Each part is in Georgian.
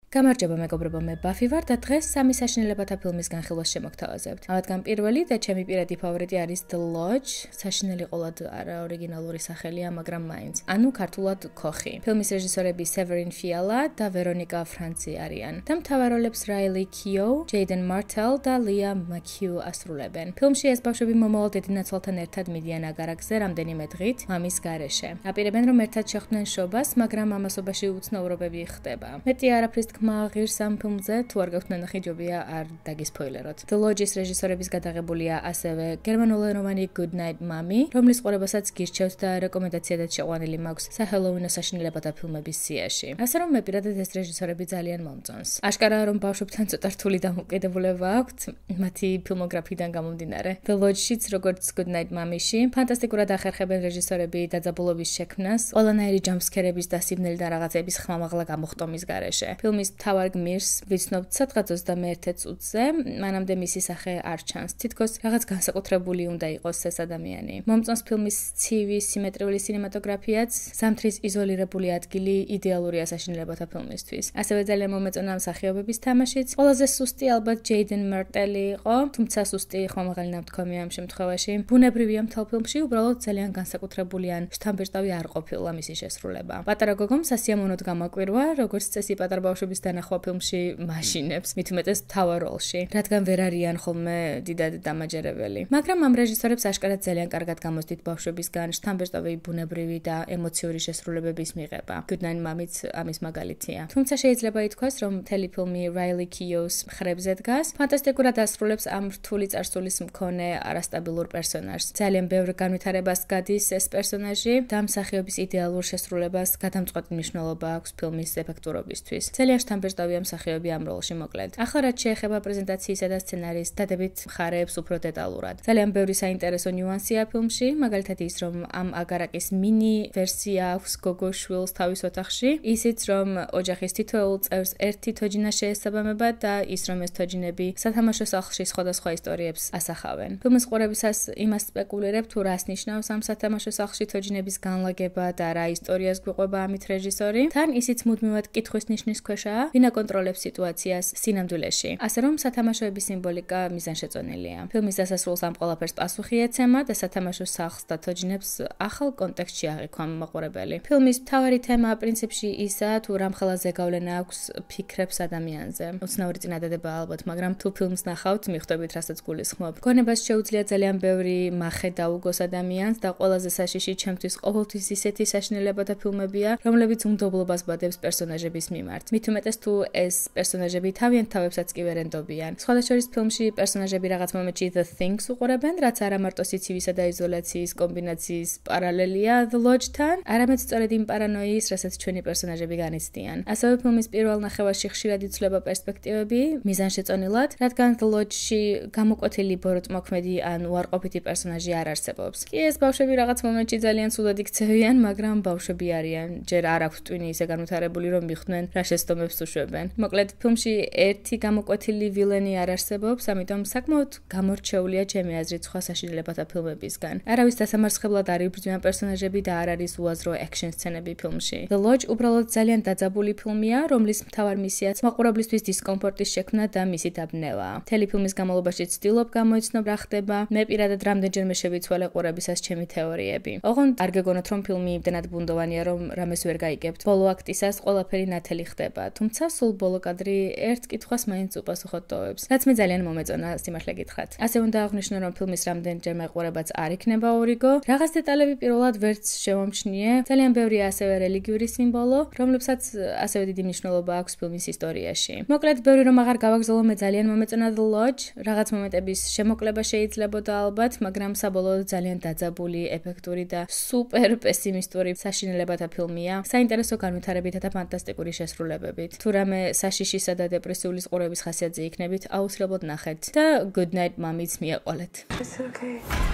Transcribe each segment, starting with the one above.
გამარჯობა მეგობრებო, მე Buffy ვარ და დღეს სამი საშინელებათა ფილმის განხილვას შემოგთავაზებთ. ამათგან პირველი და ჩემი პირადი ფავორიტი არის The Lodge, საშინელი ყოლად არა ორიგინალური სახელია, მაგრამ მაინც. ანუ ქართულად ქოხი. ფილმის რეჟისორები Severin Fiala და Veronica Franzi არიან. და მთავარ როლებს Riley Keough, Jaden Martell და Leah McHugh ასრულებენ. ფილმში ეს ბავშვები მომავალ დედინაცვალთან ერთად მიდიან აგარაკზე რამდენიმე დღით მამის გარეშე. აპირებენ რომ ერთად შეხვდნენ შობას, მაგრამ ამასობაში უცნაურობები ხდება. მეტი არაფრის თქმა ღირს ამ ფილმზე, თუ არ გაქვთ ნანახი, ჯობია არ დაგისპოილეროთ. The Lodge-ის რეჟისორების გადაღებულია ასევე გერმანულენოვანი Good Night Mommy, რომლის ყურებასაც გირჩევთ და რეკომენდაციადაც შეყვანილი მაქვს საჰელოუინო საშინელებათა ფილმების სიაში. ასე რომ მე პირადად ეს რეჟისორები ძალიან მომწონს. აშკარაა რომ ბავშვებთან ცოტა რთული დამოკიდებულება აქვთ მათი ფილმოგრაფიიდან გამომდინარე. The Lodge-შიც როგორც Good Night Mommy-ში ფანტასტიკურად ახერხებენ რეჟისორები დაძაბულობის შექმნას, ყველანაირი ჯამპსკერების და სიბნელიდან რაღაცების ხმამაღლა გამოხტომის გარეშე. ფილმის მთავარ გმირს ვიცნობთ სადღაც 21 წუთზე, მანამდე მისი სახე არ ჩანს. თითქოს რაღაც განსაკუთრებული უნდა იყოს ეს ადამიანი. მომწონს ფილმის ცივი, სიმეტრიული სინემატოგრაფიაც, ზამთრის იზოლირებული ადგილი იდეალურია საშინელებათა ფილმისთვის. ასევე ძალიან მომეწონა მსახიობების თამაშიც. ყველაზე სუსტი ალბათ Jaden Martell იყო, თუმცა სუსტი ხმამაღალი ნამთქომია ამ შემთხვევაში. ბუნებრივია მთელ ფილმში, უბრალოდ ძალიან განსაკუთრებული ან შთამბეჭდავი არ ყოფილა მისი შესრულება. პატარა გოგომ სასიამოვნოდ გამაკვირვა, როგორც წესი პატარა ბავშვების დანახვა ფილმში მაშინებს, მით უმეტეს მთავარ როლში, რადგან ვერ არიან ხოლმე დიდად დამაჯერებელი. მაგრამ ამ რეჟისორებს აშკარად ძალიან კარგად გამოსდით ბავშვებისგან შთამბეჭდავი ბუნებრივი და ემოციური შესრულებების მიღება. Good Night Mommy-ც ამის მაგალითია. თუმცა შეიძლება ითქვას, რომ მთელი ფილმი Riley Keough's ხრებზე დგას, ფანტასტიკურად ასრულებს ამ რთული წარსულის მქონე არასტაბილურ პერსონაჟს. ძალიან ბევრ განვითარებას გადის ეს პერსონაჟი და მსახიობის იდეალურ შესრულებას გადამწყვეტი მნიშვნელობა აქვს ფილმის ეფექტურობისთვის. ძალიან შთამბეჭდავია მსახიობი ამ როლში მოკლედ. ახლა რაც შეეხება პრეზენტაციისა და სცენარის დადებით მხარეებს უფრო დეტალურად. ძალიან ბევრი საინტერესო ნიუანსია ფილმში, მაგალითად ის, რომ ამ აგარაკის მინი ვერსია აქვს გოგო შვილს თავის ოთახში, ისიც რომ ოჯახის თითოეულ წევრს ერთი თოჯინა შეესაბამება და ის რომ ეს თოჯინები სათამაშო სახლში სხვადასხვა ისტორიებს ასახავენ. ფილმის ყურებისას იმას სპეკულირებ, თუ რას ნიშნავს ამ სათამაშო სახლში თოჯინების განლაგება და რა ისტორიას გვიყვება ამით რეჟისორი. თან ისიც მუდმივად კითხვის ნიშნის ქვეშაა, ვინ აკონტროლებს სიტუაციას სინამდვილეში. ასე რომ სათამაშოების სიმბოლიკა მიზანშეწონილია. ფილმის დასასრულს ამ ყველაფერს პასუხი ეცემა და სათამაშო სახლს და თოჯინებს ახალ კონტექსტში აღიქვა მაყურებელი. ფილმის მთავარი თემა პრინციპში ისაა, თუ რამ ხელაზე გავლენა აქვს ფიქრებს ადამიანზე. უცნაური წინადადება ალბათ, მაგრამ თუ ფილმს ნახავთ, მიხვდებით რასაც გულისხმობ. გონებას შეუძლია ძალიან ბევრი მახე დაუგოს ადამიანს და ყველაზე საშიში ჩემთვის ყოველთვის ისეთი საშინელებათა ფილმებია, რომლებიც უმდობლობას ბადებს პერსონაჟების მიმართ. მით უმეტეს თუ ეს პერსონაჟები თავიანთ თავებსაც კი ვერ ენდობიან. სხვადასხვა ფილმში პერსონაჟები რაღაც მომენტში The Things უყურებენ, რაც არა მარტო სიცივისა და იზოლაციის კომბინაციის პარალელია The Lodge-თან, არამედ სწორედ იმ პარანოიის, რასაც ჩვენი პერსონაჟები განიცდიან. ასევე ფილმის პირველ ნახევარში ხშირად იცვლება პერსპექტივები მიზანშეწონილად, რადგან The Lodge-ში გამოკვეთილი ბოროტმოქმედი ან უარყოფითი პერსონაჟი არ არსებობს. კი ეს ბავშვები რაღაც მომენტში ძალიან ცუდად იქცევიან, მაგრამ ბავშვები არიან, ჯერ არ აქვთ ტვინი ისე განვითარებული, რომ მიხვდნენ რა შეცდომებს უშვებენ. მოკლედ, ფილმში ერთი გამოკვეთილი ვილენი არ არსებობს, ამიტომ საკმაოდ გამორჩეულია ჩემი აზრით სხვა საშინელებათა ფილმებისგან. არავის დასამარცხებლად არ იბრძვიან პერსონაჟები და არ არის უაზრო ექშენ სცენები ფილმში. The Lodge უბრალოდ ძალიან დაძაბული ფილმია, რომლის მთავარ მისიაც მაყურებლისთვის დისკომფორტის შექმნა და მისი დაბნევა. მთელი ფილმის განმავლობაში ცდილობ გამოიცნობ რა ხდება, მე პირადად რამდენჯერმე შევიცვალე ყურებისას ჩემი თეორიები. ოღონდ არ გეგონოთ, რომ ფილმი იმდენად ბუნდოვანია, რომ რამეს ვერ გაიგებთ. ბოლო აქტისას ყველაფერი ნათელი ხდება, თუმცა სულ ბოლო კადრი ერთ კითხვას მაინც უპასუხოდ ტოვებს, რაც მე ძალიან მომეწონა სიმართლე გითხრათ. ასე უნდა აღვნიშნო, რომ ფილმის რამდენჯერმე ყურებაც არ იქნება ორიგო. რაღაც დეტალები პირველად ვერც შევამჩნიე. ძალიან ბევრია ასევე რელიგიური სიმბოლო, რომლებსაც ასევე დიდი მნიშვნელობა აქვს ფილმის ისტორიაში. მოკლედ, ბევრი რომ აღარ გავაგზავნო, მე ძალიან მომეწონა The Lodge. რაღაც მომენტების შემოკლება შეიძლებოდა ალბათ, მაგრამ საბოლოოდ ძალიან დაძაბული, ეფექტური და სუპერ პესიმისტური საშინელებათა ფილმია. საინტერესო განვითარებითა და ფანტასტიკური შესრულებებით. თუ რამე საშიშისა და დეპრესიული ყურების ხასიათზე იქნებით, აუცილებლად ნახეთ და Good Night Mommy-ც მიაყოლეთ. It's okay.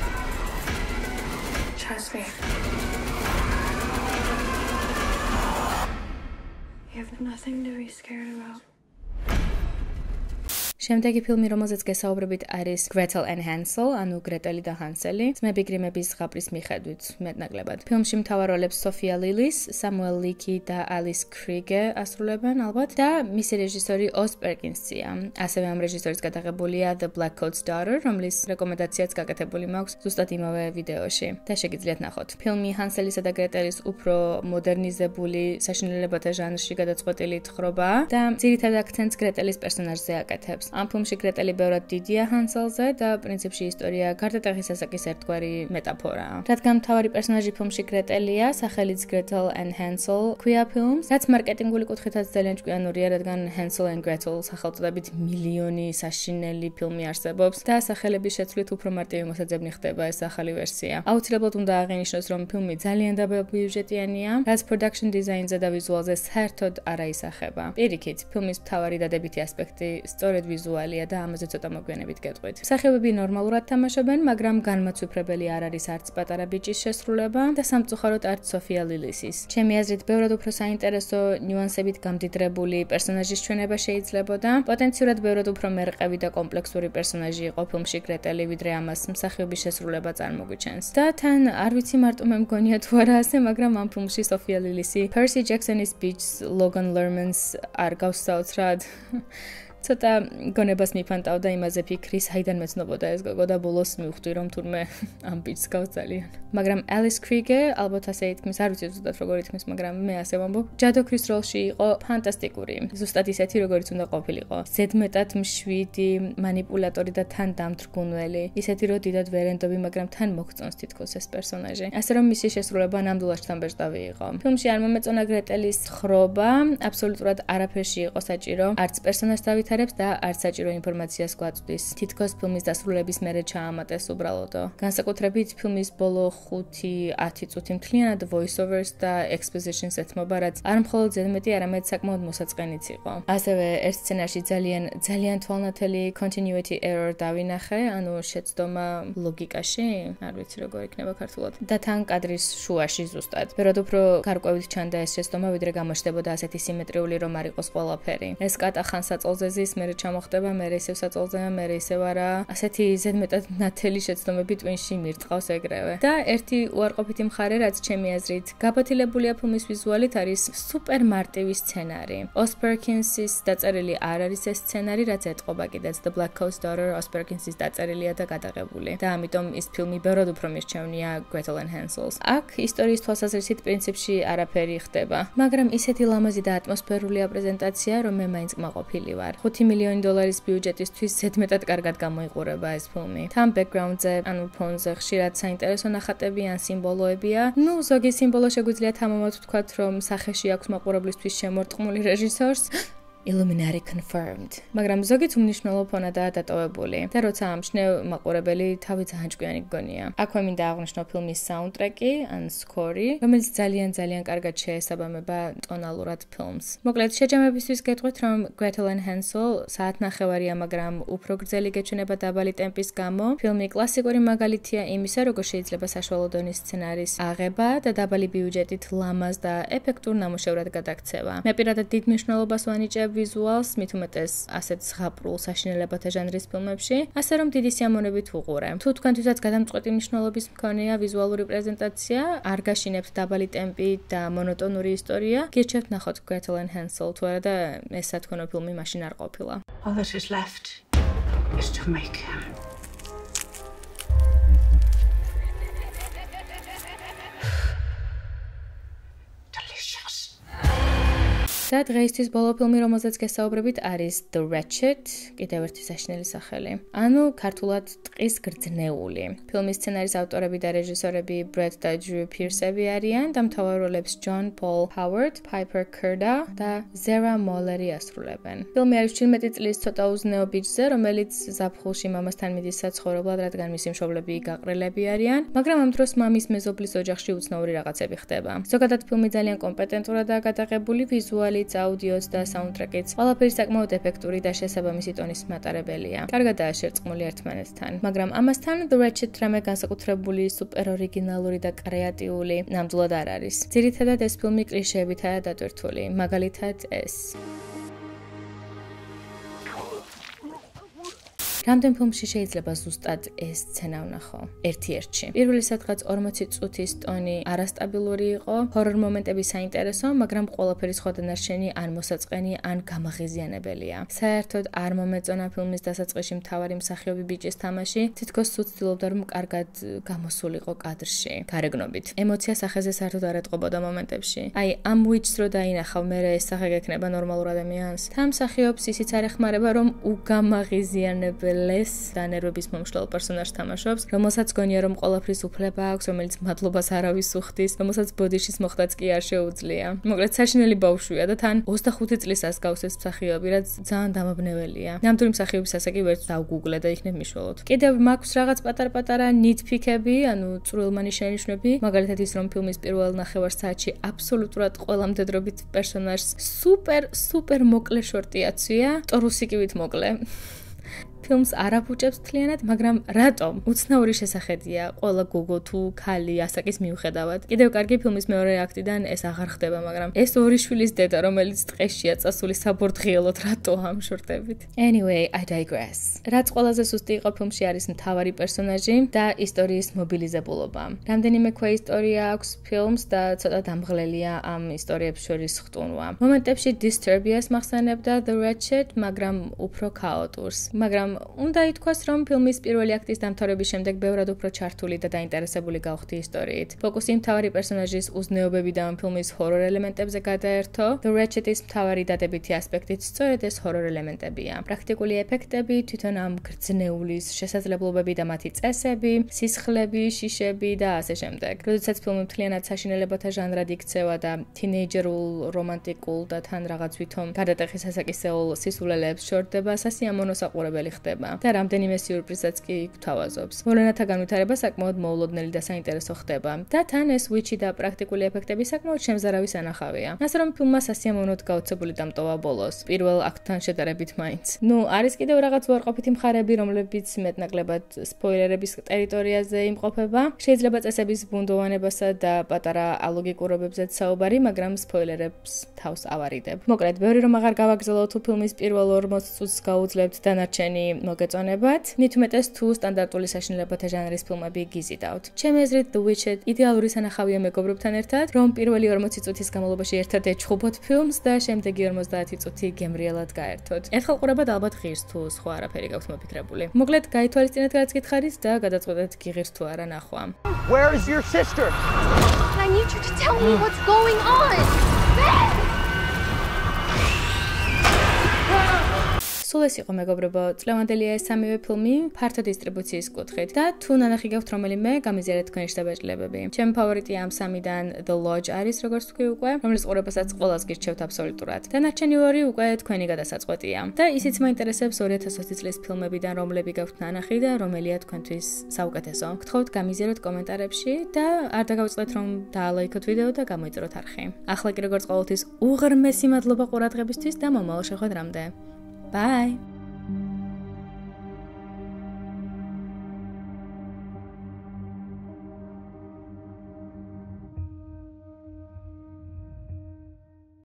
Trust me. You have nothing to be scared about. შემდეგი ფილმი, რომელზეც გესაუბრებით, არის Gretel and Hansel, ანუ გრეტელი და ჰანსელი, ძმები გრიმების ზღაპრის მიხედვით მეტნაკლებად. ფილმში მთავარ როლებს სოფია ლილის, სამუელ ლიკი და ალის კრიგე ასრულებენ ალბათ და მისი რეჟისორი ოს პერკინსია. ასევე ამ რეჟისორის გადაღებულია The Black Coat's Daughter, რომლის რეკომენდაციაც გაკეთებული მაქვს ზუსტად იმავე ვიდეოში და შეგიძლიათ ნახოთ. ფილმი ჰანსელისა და გრეტელის უფრო მოდერნიზებული საშინელებათა ჟანრში გადაწყვეტილი თხრობაა და ძირითად აქცენტს გრეტელის პერსონაჟზე აკეთებს. ამ ფილმში გრეტელი ბევრად დიდია ჰანსელზე და პრინციპში ისტორია გარდატეხის ასაკის ერთგვარი მეტაფორაა. რადგან მთავარი პერსონაჟი ფილმში გრეტელია, სახელიც Gretel and Hansel ქვია ფილმს, რაც მარკეტინგული კუთხითაც ძალიან ჭკვიანურია, რადგან Hansel and Gretel სახელწოდებით მილიონი საშინელი ფილმი არსებობს და სახელების შეცვლით უფრო მარტივი მოსაძებნი ხდება ეს ახალი ვერსია. აუცილებლად უნდა აღინიშნოს, რომ ფილმი ძალიან დაბიუჯეტიანია, რაც production design-ზე და ვიზუალზე საერთოდ არ აისახება. პირიქით, ფილმის მთავარი დადებითი ასპექტი სწორედ ვიზუალია და ამაზე ცოტა მოგვიანებით გეტყვით. მსახიობები ნორმალურად თამაშობენ, მაგრამ განმაცვიფრებელი არ არის არც პატარა ბიჭის შესრულება და სამწუხაროდ არც სოფია ლილისის. ჩემი აზრით, ბევრად უფრო საინტერესო ნიუანსებით გამდიდრებული პერსონაჟის ჩვენება შეიძლებოდა. პოტენციურად ბევრად უფრო მერყევი და კომპლექსური პერსონაჟი იყო ფილმში გრეტელი, ვიდრე ამას მსახიობის შესრულება წარმოგვიჩენს. და თან არ ვიცი მარტო მე მგონია თუ არა ასე, მაგრამ ამ ფილმში სოფია ლილისი Percy Jackson-ის ბიჭს ლოგან ლერმანს არ გავს საოცრად. ცოტა გონებას მიფანტავდა იმაზე ფიქრი, საიდან მეცნობოდა ეს გოგო და ბოლოს მივხვდი, რომ თურმე ამ ბიჭს გავს ძალიან. მაგრამ ალის კრიგე, ალბათ ასე ითქმის, არ ვიცი ზუსტად როგორ ითქმის, მაგრამ მე ასე ვამბობ, ჯადოქრის როლში იყო ფანტასტიკური. ზუსტად ისეთი, როგორიც უნდა ყოფილიყო. ზედმეტად მშვიდი, манипуляტორი და თან დამთრგუნველი. ისეთი, რომ დიდად ვერენდობი, მაგრამ თან მოგწონს თითქოს ეს პერსონაჟი. ასე რომ მისი შესრულება ნამდვილად შთამბეჭდავი იყო. ფილმში არ მომეწონა გრეტელის ხრობა, აბსოლუტურად არაფერში იყო საჭირო, არც პერსონაჟს და არც საჭირო ინფორმაციას გვაწვდის. თითქოს ფილმის დასრულების მერე ჩაამატეს უბრალოდო. განსაკუთრებით ფილმის ბოლო 5-10 წუთი მთლიანად voice-overs და expositions ეთმობა, რაც არ მხოლოდ ზედმეტი, არამედ საკმაოდ მოსაწყენიც იყო. ასევე ერთ სცენარში ძალიან თვალნათელი continuity error დავინახე, ანუ შეცდომა ლოგიკაში, არ ვიცი როგორ იქნება ქართულად. და თან კადრის შუაში ზუსტად. ბევრად უფრო გარკვევით ჩანდა ეს შეცდომა, ვიდრე გამოჩნდებოდა ასეთი სიმეტრიული, რომ არ იყოს ყველაფერი. ეს კატა ხან საწოლზე მერე ჩამოხდება, მერე ისევ საწოლზეა, მერე ისევ არა. ასეთი ზედმეტად ნათელი შეცდომები ტვინში მირტყავს ეგრევე. და ერთი უარყოფითი მხარე, რაც ჩემი აზრით გაბათილებულია ფილმის ვიზუალით, არის სუპერ მარტივი სცენარი. ოს პერკინსის დაწერილი არ არის ეს სცენარი, რაც ეტყობა კიდეც The Black Coat's Daughter ოს პერკინსის დაწერილია და გადაღებული. და ამიტომ ის ფილმი ბევრად უფრო მირჩევნია Gretel and Hansel's. აქ ისტორიის თვალსაზრისით პრინციპში არაფერი ხდება, მაგრამ ისეთი ლამაზი და ატმოსფერული აპრეზენტაცია, რომ მე მაინც კმაყოფილი ვარ. $5 მილიონი ბიუჯეტისთვის ზედმეტად კარგად გამოიყურება ეს ფილმი. თან ბექგრაუნდზე, ანუ ფონზე ხშირად საინტერესო ნახატები ან სიმბოლოებია. ზოგი სიმბოლო შეგვიძლია თამამად ვთქვათ, რომ სახეში აქვს მაყურებლისთვის შემორტყმული რეჟისორს. Illuminati confirmed. მაგრამ ზოგიც უმნიშვნელო ფონადაა დატოვებული და როცა ამჩნევ მაყურებელი თავი ძალიან ჭკვიანი გგონია. აქვე მინდა აღვნიშნო ფილმის საუნდტრეკი ან სკორი, რომელიც ძალიან კარგად შეესაბამება ტონალურად ფილმს. მოკლედ შეჯამებისთვის გეტყვით, რომ Gretel and Hansel საათნახევარია, მაგრამ უფრო გრძელი გეჩვენება დაბალი ტემპის გამო. ფილმი კლასიკური მაგალითია იმისა, როგორ შეიძლება საშუალო დონის სცენარის აღება და დაბალი ბიუჯეტით ლამაზ და ეფექტურ ნამუშევრად გადაქცევა. მე პირადად დიდ მნიშვნელობას ვანიჭებ ვიზუალს, მით უმეტეს ასეთ ზღაპრულ საშინელებათა ჟანრის ფილმებში, ასე რომ დიდი სიამოვნებით ვუყურე. თუ თქვენთვისაც გადამწყვეტი მნიშვნელობის მქონეა ვიზუალური პრეზენტაცია, არ გაშინებთ დაბალი ტემპი და მონოტონური ისტორია, გირჩევთ ნახოთ Gretel and Hansel, თუ არა და ეს სათქონო ფილმი მაშინ არ ყოფილა. All that is left is to make him. და დღეისთვის ბოლო ფილმი, რომელზეც გესაუბრებით, არის The Wretched, კიდევ ერთი საშინელი სახელი. ანუ ქართულად ტყის გრძნეული. ფილმის სცენარის ავტორები და რეჟისორები Brett და Drew Pearce-ები არიან და მთავარ როლებს John Paul Howard, Piper Kerda და Zara Moller-ი ასრულებენ. ფილმი არის 17 წლის ცოტა უზნეო ბიჭზე, რომელიც ზაფხულში მამასთან მიდის საცხოვრებლად, რადგან მისი მშობლები გაყრილები არიან, მაგრამ ამ დროს მამის მეზობლის ოჯახში უცნაური რაღაცები ხდება. ზოგადად ფილმი ძალიან კომპეტენტურადაა გადაღებული, ვიზუალი აუდიოც და საუნდტრეკიც. ყველაფერი საკმაოდ ეფექტური და შესაბამისი ტონის მატარებელია. კარგადაა შერწყმული ერთმანეთთან, მაგრამ ამასთან The Wretched რამე განსაკუთრებული, სუპერ ორიგინალური და კრეატიული ნამდვილად არ არის. ძირითადად ეს ფილმი კლიშეებითაა დატვირთული, მაგალითად ეს. რამდენ ფილმში შეიძლება ზუსტად ეს სცენა ვნახო? ერთ-ერთში. პირველი სადღაც 40 წუთის ტონი არასტაბილური იყო, ჰორორ მომენტები საინტერესო, მაგრამ ყველაფერი სხვა დანარჩენი ან მოსაწყენი, ან გამაღიზიანებელია. საერთოდ არ მომეწონა ფილმის დასაწყისში მთავარი მსახიობი ბიჭის თამაში, თითქოს ცდილობდა რომ კარგად გამოსულიყო კადრში. გარეგნობით. ემოცია სახეზე საერთოდ არ ეტყობოდა მომენტებში. აი, ამ witch-ს რო დაინახავ, მე ეს სახე გექნება ნორმალურ ადამიანს. თან მსახიობს ისიც არ ეხმარება, რომ უგამაღიზიანებელეს და ნერვების მომშლელ პერსონაჟს თამაშობს, რომელსაც გონია რომ ყველაფრის უფლება აქვს, რომელიც მადლობას არავის უხდის, რომელსაც ბოდიშის მოხდაც კი არ შეუძლია. მოკლედ საშინელი ბავშვია და თან 25 წლის ასგავს ეს მსახიობი, რაც ძალიან დამაბნეველია. ნამდვილი მსახიობის ასაკი ვერც დავგუგლე და იქნებ მიშველოთ. კიდევ მაქვს რაღაც პატარ-პატარა nitpick-ები, ანუ წვრილმანი შენიშვნები, მაგალითად ის რომ ფილმის პირველ ნახევარ-საათში აბსოლუტურად ყველა მდედრობით პერსონაჟს სუპერ მოკლე შორტი აცვია, ტორუსიკივით მოკლე. ფილმს არ აფუჭებს თლიანად, მაგრამ რატომ? უცნაური შესახედია ყველა გოგო თუ ქალი ასაკის მიუხედავად. კიდევ კარგი ფილმის მეორე აქტიდან ეს აღარ ხდება, მაგრამ ეს ორი შვილის დედა, რომელიც ტყეშია წასული საბორდღიელოდ, რატო ამ შორტებით? Anyway, I digress. რაც ყველაზე სუსტი იყო ფილმში არის მთავარი პერსონაჟი და ისტორიის მობილიზებულობა. რამდენიმე ქვე ისტორია აქვს ფილმს და ცოტა დამღლელია ამ ისტორიებს შორის ხტუნვა. მომენტებში Disturbia-ს მახსენებდა The Wretched, მაგრამ უფრო ქაოტურს. მაგრამ უნდა ითქვას, რომ ფილმის პირველი აქტის დამთავრების შემდეგ ბევრად უფრო ჩართული და დაინტერესებული გავხდი ისტორიით. ფოკუსი მთავარი პერსონაჟის უზნეობები და ამ ფილმის ჰორორ ელემენტებზე გადაერთო. The Wretched-ის მთავარი დადებითი ასპექტით სწორედ ეს ჰორორ ელემენტებია. პრაქტიკული ეფექტები, თვითონ ამ გრძნეულის შესაძლებლობები და მათი წესები, სისხლები, შიშები და ასე შემდეგ. როდესაც ფილმი მთლიანად საშინელებათა ჟანრად იქცევა და თინეიჯერულ, რომანტიკულ და თან რაღაც ვითომ გადატეხის ასაკისეულ სისულელეებს შორდება, სასიამოვნო საყურებელი ხდება და რამდენიმე სიურპრიზაც კი გთავაზობს. მოვლენათა განვითარება საკმაოდ მოულოდნელი და საინტერესო ხდება და თან ეს witch-ი და პრაქტიკული ეფექტები საკმაოდ შემზარავი სანახავია. ასე რომ ფილმმა სასიამოვნოდ გაოცებული დამტოვა ბოლოს, პირველ აქტთან შედარებით მაინც. არის კიდევ რაღაც უარყოფითი მხარეები, რომლებიც მეტნაკლებად სპოილერების ტერიტორიაზე იმყოფება. შეიძლება წესების ბუნდოვანებასა და პატარა ალოგიკურობებზეც საუბარი, მაგრამ სპოილერებს თავს ავარიდებ. მოკლედ, ბევრი რომ აღარ გავაგრძელო თუ ფილმის პირველ 40 წუთს გაუძლებთ დანარჩენი მოგეწონებათ, მით უმეტეს თუ სტანდარტული საშინელებათა ჟანრის ფილმები გიზიდავთ. ჩემი აზრით The Wretched იდეალური სანახავია მეგობრებთან ერთად, რომ პირველი 40 წუთის განმავლობაში ერთად ეჩხუბოთ ფილმს და შემდეგი 50 წუთი გემრიელად გაერთოთ. ერთხელ ყურებად ალბათ ღირს თუ სხვა არაფერი გაქვთ მოფიქრებული. მოკლედ, გაითვალისწინეთ რაც გითხარით და გადაწყვეტეთ გიღირს თუ არა ნახვა. Where is your sister? I need you to tell me what's going on. სულ ეს იყო მეგობრებო, წლევანდელია ეს სამივე ფილმი ფართო დისტრიბუციის კუთხით და თუ ნანახი გაქვთ რომელიმე, გამიზიარეთ თქვენი შთაბეჭდილებები. ჩემი ფავორიტი ამ სამიდან The Lodge არის, როგორც თქვი უკვე, რომლის ყურებასაც ყველას გირჩევთ აბსოლუტურად. დანარჩენი ორი უკვე თქვენი გადასაწყვეტია. და ისიც მაინტერესებს 2020 წლის ფილმებიდან რომლები გაქვთ ნანახი და რომელია თქვენთვის საუკეთესო. გთხოვთ გამიზიაროთ კომენტარებში და არ დაგავიწყდეთ რომ დაალაიქოთ ვიდეო და გამოიწუროთ არხი. ახლა კი როგორც ყოველთვის უღრმესი მადლობა ყურადღებისთვის და მომავალ შეხვედრამდე. Bye!